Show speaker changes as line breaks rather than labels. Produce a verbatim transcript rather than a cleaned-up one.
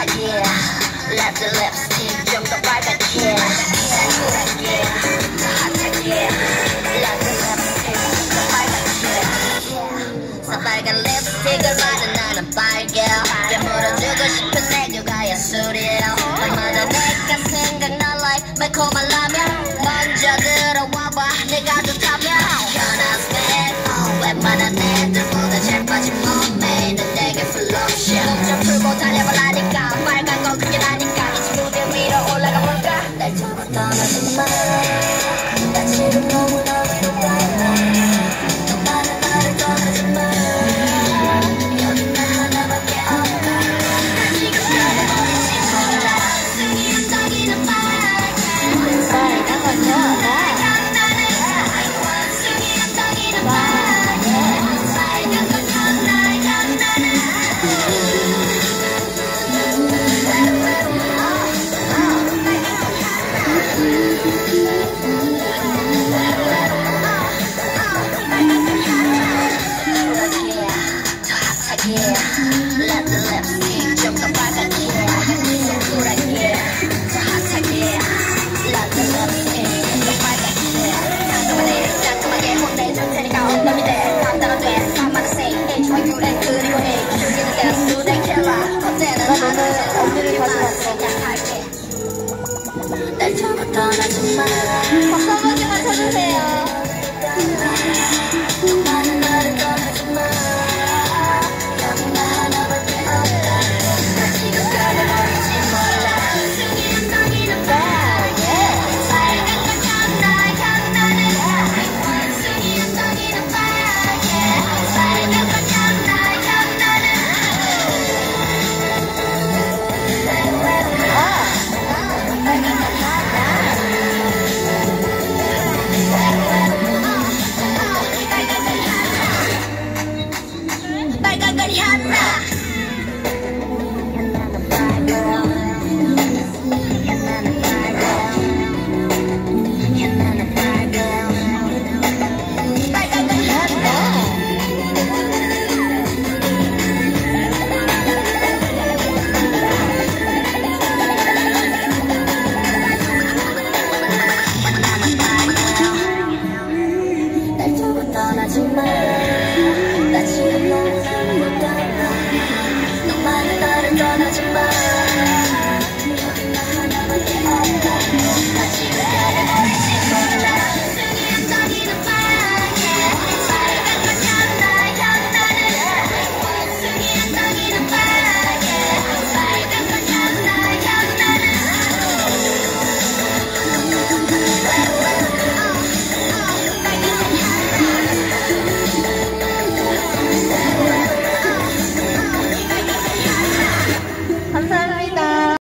핫하게 랩드 립스틱 좀 더 빨갛게 쿨하게 핫하게 랩드 립스틱 좀 더 빨갛게 새빨간 립스틱을 바른 나는 빨개 깨물어주고 싶은 내 교가 예술이야 얼마나 내가 생각나 like 매콤한 라면 먼저 들어와봐 내가 좋다면 현아's bad 웬만한 애들보다 잘 빠진 몸매 는 내게 플로션 몸좀 풀고 달려보라니까 빨간 건 그게 나니까 이 무대 위로 올라가 볼까 날 두고 떠나지 마나 지금 너무너무 힘들어 너만은 나를 떠나지 마 여긴 나 하나밖에 없다 난 지금 나를 버리지 몰라 승리 엉덩이는 빨개 빨간 건 너나 승리 엉덩이는 빨개 빨간 건 너나 Let the lipstick 좀 더 빨갛게 쿨하게 더 핫하게 Let the lipstick 좀 더 빨갛게 깔끔하게 깔끔하게 혼내줄 테니까 엉덩이 대 감당 안 돼 한마디 say H Y U N 그리고 A 줄기는 가수 내 킬러 어때는 하늘은 언니를 가져왔어 약할게 날 두고 떠나지 마